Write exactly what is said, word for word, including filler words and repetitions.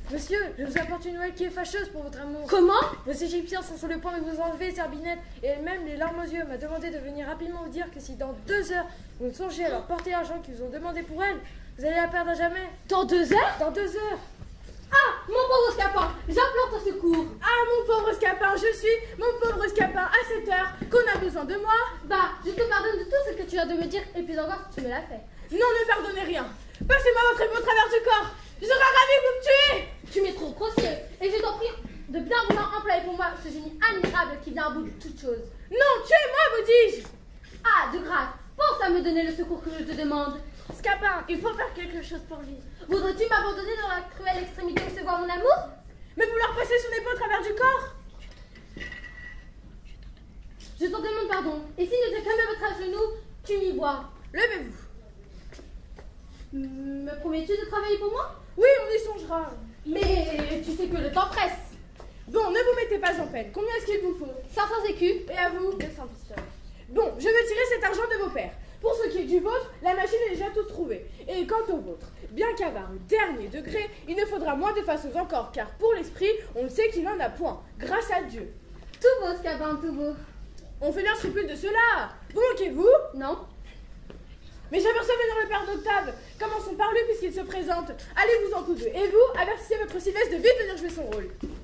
Monsieur, je vous apporte une nouvelle qui est fâcheuse pour votre amour. Comment? Vos Égyptiens sont sur le point de vous enlever, Zerbinette, et elle-même, les larmes aux yeux, m'a demandé de venir rapidement vous dire que si dans deux heures, vous ne songez à leur porter l'argent qu'ils vous ont demandé pour elle, vous allez la perdre à jamais. Dans deux heures? Dans deux heures. Ah, mon pauvre Scapin, j'implore ton secours. Ah, mon pauvre Scapin, je suis mon pauvre Scapin à cette heure qu'on a besoin de moi. Bah, je te pardonne de tout ce que tu viens de me dire, et puis encore si tu me l'as fait. Non, ne pardonnez rien. Passez-moi votre épée au travers du corps. Je serai ravi que vous me tuez. Tu m'es trop grossier, et je t'en prie de bien vouloir employer pour moi ce génie admirable qui vient à bout de toute chose. Non, tuez-moi, vous dis-je. Ah, de grâce, pense à me donner le secours que je te demande. Scapin, il faut faire quelque chose pour lui. Voudrais-tu m'abandonner dans la cruelle extrémité où se voit mon amour? Mais vouloir passer son épée au travers du corps? Je t'en demande pardon, et si ne te calme votre à genoux, tu m'y vois. Levez-vous. Me promets-tu de travailler pour moi? Oui, on y songera. Mais tu sais que le temps presse. Bon, ne vous mettez pas en peine. Combien est-ce qu'il vous faut? cinq cents écus. Et à vous? deux cents pistoles. Bon, je vais tirer cet argent de vos pères. Pour ce qui est du vôtre, la machine est déjà toute trouvée. Et quant au vôtre, bien qu'avoir le dernier degré, il ne faudra moins de façons encore, car pour l'esprit, on ne sait qu'il n'en a point, grâce à Dieu. Tout beau, Scapin, tout beau. On fait bien scrupule de cela. Vous moquez-vous? Non? Mais j'aperçois venir le père d'Octave. Commençons par lui puisqu'il se présente. Allez-vous en tous deux. Et vous, avertissez votre Sylvestre de vite venir jouer son rôle.